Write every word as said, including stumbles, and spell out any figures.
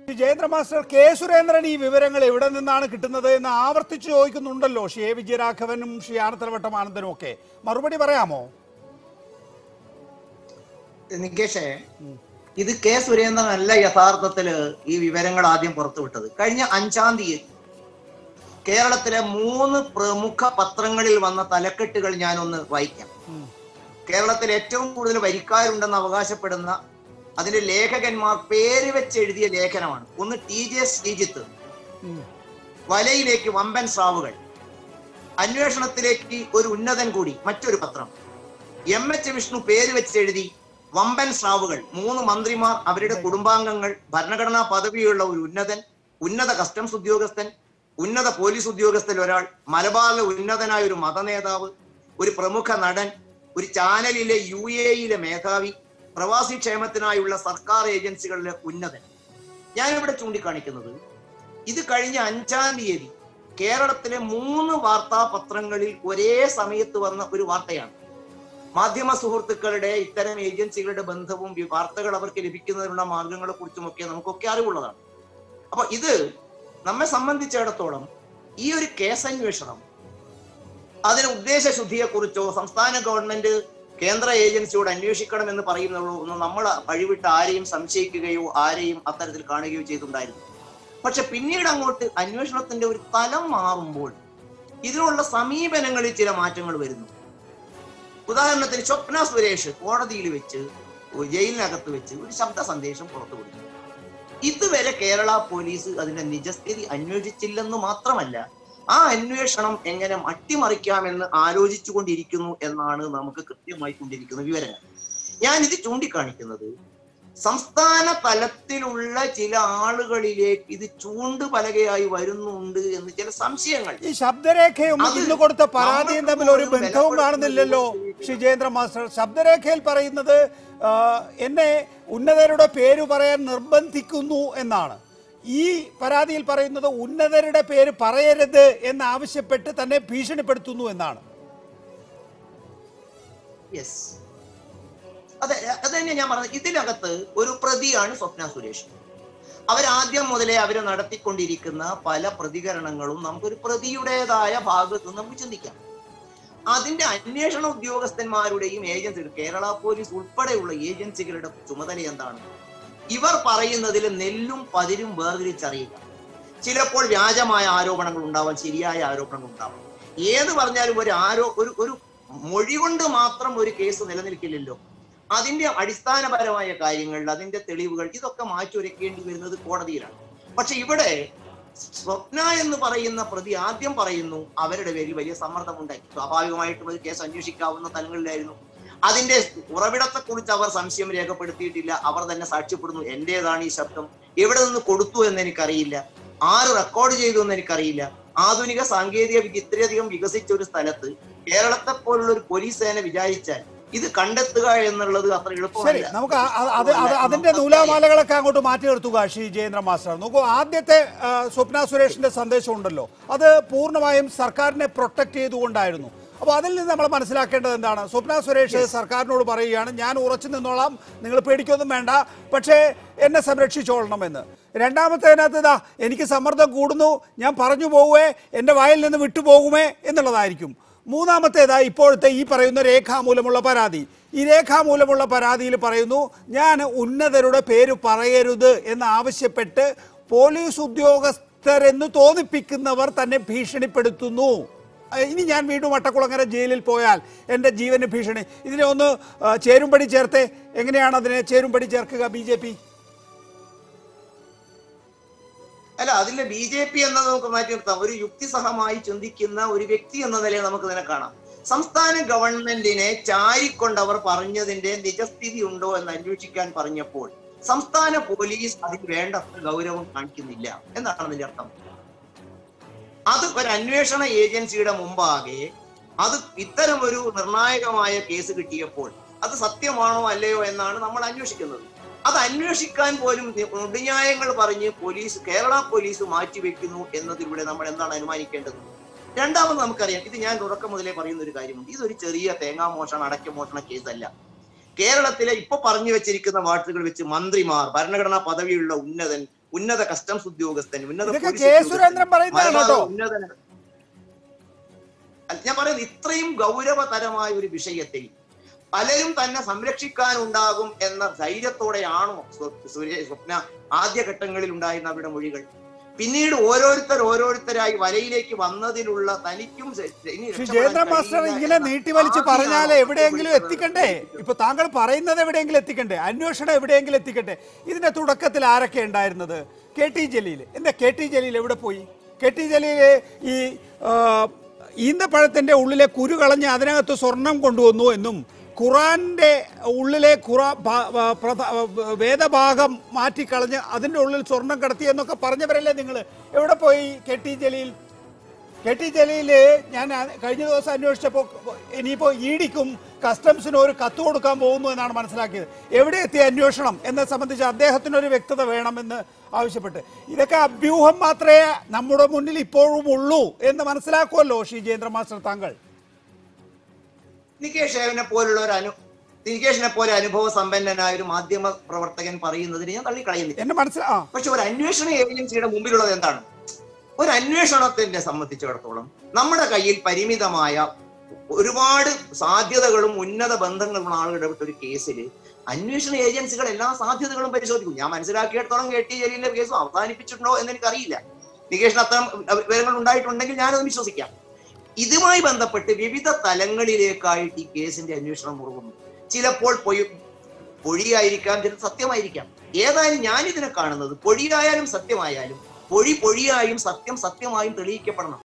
Jayendra master, K Surendran ഈ വിവരങ്ങൾ എവിടെ നിന്നാണ് കിട്ടുന്നത് എന്ന് ആവർത്തിച്ചു ചോദിക്കുന്നുണ്ടല്ലോ ശ്രീ എ വിജയരാഘവനും ശ്രീ ആനത്തലവട്ടം ആനന്ദനും ഒക്കെ. മറുപടി പറയാമോ? നികേഷേ, ഇത് കെ സുരേന്ദ്രൻ അല്ല യഥാർത്ഥത്തില് ഈ വിവരങ്ങൾ ആദ്യം പുറത്തുവിട്ടത്. കഴിഞ്ഞ അഞ്ചാം തീയതി കേരളത്തിലെ മൂന്ന് പ്രമുഖ പത്രങ്ങളിൽ വന്ന തലക്കെട്ടുകൾ ഞാനൊന്ന് വായിക്കാം. കേരളത്തിൽ ഏറ്റവും കൂടുതൽ വരിക്കാരുണ്ടെന്ന് അവകാശപ്പെടുന്ന അതിന്റെ ലേഖകന്മാർ പേര് വെച്ച് എഴുതിയ ലേഖനമാണ്. ഒന്ന് ടി ജെ ശ്രീജിത്ത്, വലയിലേക്ക് വമ്പൻ സ്രാവുകൾ, അന്വേഷണത്തിലേക്ക് ഒരു ഉന്നതൻ കൂടി, മറ്റൊരു പത്രം. എം എച്ച് വിഷ്ണു പേര് വെച്ച് എഴുതി വമ്പൻ സ്രാവുകൾ, മൂന്ന് മന്ത്രിമാർ, അവരുടെ കുടുംബാംഗങ്ങൾ, ഭരണഘടനാ പദവിയുള്ള ഒരു ഉന്നതൻ, ഉന്നത കസ്റ്റംസ് ഉദ്യോഗസ്ഥൻ, ഉന്നത പോലീസ് ഉദ്യോഗസ്ഥൻ ഒരാൾ, മലബാറിലെ ഉന്നതനായ ഒരു മതനേതാവ്, ഒരു പ്രമുഖ നടൻ, ഒരു ചാനലിലെ യു എയിലെ മേധാവി, പ്രവാസി ക്ഷേമത്തിനായുള്ള സർക്കാർ ഏജൻസികളിലെ ഉന്നതൻ. ഞാനിവിടെ ചൂണ്ടിക്കാണിക്കുന്നത് ഇത് കഴിഞ്ഞ അഞ്ചാം തീയതി കേരളത്തിലെ മൂന്ന് വാർത്താ പത്രങ്ങളിൽ ഒരേ സമയത്ത് വന്ന ഒരു വാർത്തയാണ്. മാധ്യമ സുഹൃത്തുക്കളുടെ ഇത്തരം ഏജൻസികളുടെ ബന്ധവും വാർത്തകൾ അവർക്ക് ലഭിക്കുന്നതിനുള്ള മാർഗങ്ങളെ കുറിച്ചുമൊക്കെ നമുക്കൊക്കെ അറിവുള്ളതാണ്. അപ്പൊ ഇത് നമ്മെ സംബന്ധിച്ചിടത്തോളം ഈ ഒരു കേസ് അന്വേഷണം അതിന് ഉദ്ദേശശുദ്ധിയെ കുറിച്ചോ സംസ്ഥാന ഗവൺമെന്റ് കേന്ദ്ര ഏജൻസിയോട് അന്വേഷിക്കണം എന്ന് പറയുന്നുള്ളൂ ഒന്നും നമ്മൾ വഴിവിട്ട് ആരെയും സംശയിക്കുകയോ ആരെയും അത്തരത്തിൽ കാണുകയോ ചെയ്തിട്ടുണ്ടായിരുന്നു. പക്ഷെ പിന്നീട് അങ്ങോട്ട് അന്വേഷണത്തിന്റെ ഒരു തലം മാറുമ്പോൾ ഇതിനുള്ള സമീപനങ്ങളിൽ ചില മാറ്റങ്ങൾ വരുന്നു. ഉദാഹരണത്തിന് സ്വപ്ന സുരേഷ് കോടതിയിൽ വെച്ച് ജയിലിനകത്ത് വെച്ച് ഒരു ശബ്ദ സന്ദേശം പുറത്തു കൊടുത്തു. ഇതുവരെ കേരള പോലീസ് അതിന്റെ നിജസ്ഥിതി അന്വേഷിച്ചില്ലെന്ന് മാത്രമല്ല, ആ അന്വേഷണം എങ്ങനെ അട്ടിമറിക്കാമെന്ന് ആലോചിച്ചു കൊണ്ടിരിക്കുന്നു എന്നാണ് നമുക്ക് കൃത്യമായി കൊണ്ടിരിക്കുന്ന വിവരങ്ങൾ. ഞാൻ ഇത് ചൂണ്ടിക്കാണിക്കുന്നത് സംസ്ഥാന തലത്തിലുള്ള ചില ആളുകളിലേക്ക് ഇത് ചൂണ്ടുപലകയായി വരുന്നുണ്ട് എന്ന് ചില സംശയങ്ങൾ. ഈ ശബ്ദരേഖയും ഇന്ന് കൊടുത്ത പരാതിയും തമ്മിൽ ഒരു ബന്ധവും കാണുന്നില്ലല്ലോ ശ്രീ ജയേന്ദ്ര മാസ്റ്റർ. ശബ്ദരേഖയിൽ പറയുന്നത് എന്നെ ഉന്നതരുടെ പേര് പറയാൻ നിർബന്ധിക്കുന്നു എന്നാണ്. ഈ പരാതിയിൽ പറയുന്നത് ഉന്നതരുടെ പേര് പറയരുത് എന്നാവശ്യപ്പെട്ട് തന്നെ ഭീഷണിപ്പെടുത്തുന്നു എന്നാണ്. യെസ്, അതെ, അത് തന്നെ ഞാൻ പറഞ്ഞത്. ഇതിനകത്ത് ഒരു പ്രതിയാണ് സ്വപ്ന സുരേഷ്. അവരാദ്യം മുതലേ അവര് നടത്തിക്കൊണ്ടിരിക്കുന്ന പല പ്രതികരണങ്ങളും നമുക്കൊരു പ്രതിയുടേതായ ഭാഗത്ത് നമുക്ക് ചിന്തിക്കാം. അതിന്റെ അന്വേഷണ ഉദ്യോഗസ്ഥന്മാരുടെയും ഏജൻസികൾ, കേരള പോലീസ് ഉൾപ്പെടെയുള്ള ഏജൻസികളുടെ ചുമതല എന്താണ്? ഇവർ പറയുന്നതിൽ നെല്ലും പതിരും വേർതിരിച്ചറിയുക. ചിലപ്പോൾ വ്യാജമായ ആരോപണങ്ങൾ ഉണ്ടാവാം, ശരിയായ ആരോപണങ്ങൾ ഉണ്ടാവാം. ഏത് പറഞ്ഞാലും ഒരു ആരോ ഒരു ഒരു മൊഴി കൊണ്ട് മാത്രം ഒരു കേസ് നിലനിൽക്കില്ലല്ലോ. അതിന്റെ അടിസ്ഥാനപരമായ കാര്യങ്ങൾ, അതിന്റെ തെളിവുകൾ, ഇതൊക്കെ മാറ്റിവെക്കേണ്ടി വരുന്നത് കോടതിയിലാണ്. പക്ഷെ ഇവിടെ സ്വപ്ന എന്ന് പറയുന്ന പ്രതി ആദ്യം പറയുന്നു അവരുടെ പേരിൽ വലിയ സമ്മർദ്ദം ഉണ്ടായി. സ്വാഭാവികമായിട്ടും ഒരു കേസ് അന്വേഷിക്കാവുന്ന തലങ്ങളിലായിരുന്നു. അതിന്റെ ഉറവിടത്തെ കുറിച്ച് അവർ സംശയം രേഖപ്പെടുത്തിയിട്ടില്ല. അവർ തന്നെ സാക്ഷ്യപ്പെടുന്നു, എന്റേതാണ് ഈ ശബ്ദം, എവിടെ നിന്ന് കൊടുത്തു എന്ന് എനിക്കറിയില്ല, ആര് റെക്കോർഡ് ചെയ്തു എന്ന് എനിക്കറിയില്ല. ആധുനിക സാങ്കേതിക വിദ്യ ഇത്രയധികം വികസിച്ച ഒരു സ്ഥലത്ത് കേരളത്തെ പോലുള്ള ഒരു പോലീസ് സേന വിചാരിച്ചാൽ ഇത് കണ്ടെത്തുക എന്നുള്ളത് അത്ര എളുപ്പമല്ല. നമുക്ക് അതിന്റെ നൂലാമാലകളൊക്കെ അങ്ങോട്ട് മാറ്റി നിർത്തുക ശ്രീ ജയേന്ദ്ര മാസ്റ്റർ. നോക്കൂ, ആദ്യത്തെ സ്വപ്ന സുരേഷിന്റെ സന്ദേശം ഉണ്ടല്ലോ, അത് പൂർണ്ണമായും സർക്കാരിനെ പ്രൊട്ടക്ട് ചെയ്തുകൊണ്ടായിരുന്നു. അപ്പോൾ അതിൽ നിന്ന് നമ്മൾ മനസ്സിലാക്കേണ്ടത് എന്താണ്? സ്വപ്ന സുരേഷ് സർക്കാരിനോട് പറയുകയാണ്, ഞാൻ ഉറച്ചു നിന്നോളാം, നിങ്ങൾ പേടിക്കൊന്നും വേണ്ട, പക്ഷേ എന്നെ സംരക്ഷിച്ചോളണമെന്ന്. രണ്ടാമത്തേതിനകത്ത് ഇതാ എനിക്ക് സമ്മർദ്ദം കൂടുന്നു, ഞാൻ പറഞ്ഞു പോവുമേ, എൻ്റെ വായിൽ നിന്ന് വിട്ടുപോകുമേ എന്നുള്ളതായിരിക്കും. മൂന്നാമത്തേതാ ഇപ്പോഴത്തെ ഈ പറയുന്ന രേഖാമൂലമുള്ള പരാതി. ഈ രേഖാമൂലമുള്ള പരാതിയിൽ പറയുന്നു, ഞാൻ ഉന്നതരുടെ പേര് പറയരുത് എന്നാവശ്യപ്പെട്ട് പോലീസ് ഉദ്യോഗസ്ഥരെന്ന് തോന്നിപ്പിക്കുന്നവർ തന്നെ ഭീഷണിപ്പെടുത്തുന്നു. ഇനി ഞാൻ വീണ്ടും വട്ടക്കുളങ്ങര ജയിലിൽ പോയാൽ എൻ്റെ ജീവന് ഭീഷണി. ഇതിനെ ഒന്ന് ചേരുംപടി ചേർത്തെ. എങ്ങനെയാണ് അതിനെ ചേരുംപടി ചേർക്കുക ബി ജെ പി? അല്ല, അതിലെ ബി ജെ പി എന്നത് നമുക്ക് മാറ്റി നിർത്താം. ഒരു യുക്തിസഹമായി ചിന്തിക്കുന്ന ഒരു വ്യക്തി എന്ന നിലയിൽ നമുക്ക് ഇതിനെ കാണാം. സംസ്ഥാന ഗവൺമെന്റിനെ ചാരിക്കൊണ്ട് അവർ പറഞ്ഞതിന്റെ നിജസ്ഥിതി ഉണ്ടോ എന്ന് അന്വേഷിക്കാൻ പറഞ്ഞപ്പോൾ സംസ്ഥാന പോലീസ് അതിന് വേണ്ടത്ര ഗൗരവം കാണിക്കുന്നില്ല എന്നാണ് അതിന്റെ അർത്ഥം. അത് ഒരു അന്വേഷണ ഏജൻസിയുടെ മുമ്പാകെ അത് ഇത്തരം ഒരു നിർണായകമായ കേസ് കിട്ടിയപ്പോൾ അത് സത്യമാണോ അല്ലയോ എന്നാണ് നമ്മൾ അന്വേഷിക്കുന്നത്. അത് അന്വേഷിക്കാൻ പോലും നുടിന്യായങ്ങൾ പറഞ്ഞ് പോലീസ്, കേരള പോലീസ് മാറ്റിവെക്കുന്നു എന്നതിലൂടെ നമ്മൾ എന്താണ് അനുമാനിക്കേണ്ടത്? രണ്ടാമത് നമുക്കറിയാം, ഇത് ഞാൻ തുടക്കം മുതലേ പറയുന്ന ഒരു കാര്യമുണ്ട്, ഇതൊരു ചെറിയ തേങ്ങാ മോഷണ അടക്ക മോഷണ കേസല്ല. കേരളത്തിലെ ഇപ്പൊ പറഞ്ഞു വെച്ചിരിക്കുന്ന വാർത്തകൾ വെച്ച് മന്ത്രിമാർ, ഭരണഘടനാ പദവിയുള്ള ഉന്നതൻ, ഉന്നത കസ്റ്റംസ് ഉദ്യോഗസ്ഥൻ, ഉന്നത ഇതൊക്കെ പോലീസ് കെ. ഉദ്യോഗസ്ഥൻ, സുരേന്ദ്രൻ പറയുന്നതാണ് മലബാർ കേട്ടോ. ഉന്നത ഞാൻ പറയുന്നത് ഇത്രയും ഗൗരവതരമായ ഒരു വിഷയത്തിൽ പലരും തന്നെ സംരക്ഷിക്കാനുണ്ടാകും എന്ന ധൈര്യത്തോടെയാണോ സ്വപ്ന ആദ്യഘട്ടങ്ങളിൽ ഉണ്ടായിരുന്ന അവരുടെ മൊഴികൾ? പിന്നീട് ഓരോരുത്തർ ഓരോരുത്തരായി വലയിലേക്ക് വന്നതിലുള്ള തനിക്കും ജയേന്ദ്ര മാസ്റ്റർ ഇങ്ങനെ നീട്ടിവലിച്ച് പറഞ്ഞാൽ എവിടെയെങ്കിലും എത്തിക്കണ്ടേ? ഇപ്പൊ താങ്കൾ പറയുന്നത് എവിടെയെങ്കിലും എത്തിക്കണ്ടേ? അന്വേഷണം എവിടെയെങ്കിലും എത്തിക്കട്ടെ. ഇതിന്റെ തുടക്കത്തിൽ ആരൊക്കെ ഉണ്ടായിരുന്നത്? K T Jaleel. എന്താ കെ ടി ജലീൽ എവിടെ പോയി? കെ ടി ജലീൽ ഈ ഈന്തപ്പഴത്തിന്റെ ഉള്ളിലെ കുരു കളഞ്ഞ് അതിനകത്ത് സ്വർണം കൊണ്ടുവന്നു എന്നും ഖുറാന്റെ ഉള്ളിലെ ഖുറാ വേദഭാഗം മാറ്റിക്കളഞ്ഞ് അതിൻ്റെ ഉള്ളിൽ സ്വർണം കടത്തി എന്നൊക്കെ പറഞ്ഞവരല്ലേ നിങ്ങൾ? എവിടെ പോയി K T Jaleel? K T Jaleel ഞാൻ കഴിഞ്ഞ ദിവസം അന്വേഷിച്ചപ്പോൾ ഇനിയിപ്പോൾ ഇ ഡിക്കും കസ്റ്റംസിനും ഒരു കത്ത് കൊടുക്കാൻ പോകുന്നു എന്നാണ് മനസ്സിലാക്കിയത്. എവിടെ എത്തിയ അന്വേഷണം എന്നെ സംബന്ധിച്ച് അദ്ദേഹത്തിനൊരു വ്യക്തത വേണമെന്ന് ആവശ്യപ്പെട്ട്. ഇതൊക്കെ അഭ്യൂഹം മാത്രമേ നമ്മുടെ മുന്നിൽ ഇപ്പോഴും ഉള്ളൂ എന്ന് മനസ്സിലാക്കുമല്ലോ ഷിജേന്ദ്ര മാസ്റ്റർ താങ്കൾ. നികേഷിനെ പോലുള്ള ഒരു അനു നികേഷിനെ പോലെ അനുഭവ സമ്പന്നനായ ഒരു മാധ്യമ പ്രവർത്തകൻ പറയുന്നതിന് ഞാൻ തള്ളിക്കളയുന്നില്ല. എന്നെ മനസ്സിലാ പക്ഷെ ഒരു അന്വേഷണ ഏജൻസിയുടെ മുമ്പിലുള്ളത് എന്താണ്? ഒരു അന്വേഷണത്തിന്റെ സംബന്ധിച്ചിടത്തോളം നമ്മുടെ കയ്യിൽ പരിമിതമായ ഒരുപാട് സാധ്യതകളും ഉന്നത ബന്ധങ്ങളുള്ള ആളുകൾ ഇടപെട്ട ഒരു കേസിൽ അന്വേഷണ ഏജൻസികൾ എല്ലാ സാധ്യതകളും പരിശോധിക്കും. ഞാൻ മനസ്സിലാക്കിയിടത്തോളം കെ ടി ജലീലിന്റെ കേസ് അവസാനിപ്പിച്ചിട്ടുണ്ടോ എന്ന് എനിക്കറിയില്ല. നികേഷിന് അത്തരം വിവരങ്ങൾ ഉണ്ടായിട്ടുണ്ടെങ്കിൽ ഞാനത് വിശ്വസിക്കാം. ഇതുമായി ബന്ധപ്പെട്ട് വിവിധ തലങ്ങളിലേക്കായിട്ട് ഈ കേസിന്റെ അന്വേഷണം മുറുകുന്നു. ചിലപ്പോൾ പൊയ് പൊഴിയായിരിക്കാം, ചില സത്യമായിരിക്കാം. ഏതായാലും ഞാൻ ഇതിനെ കാണുന്നത് പൊഴിയായാലും സത്യമായാലും പൊഴി പൊഴിയായും സത്യം സത്യമായും തെളിയിക്കപ്പെടണം.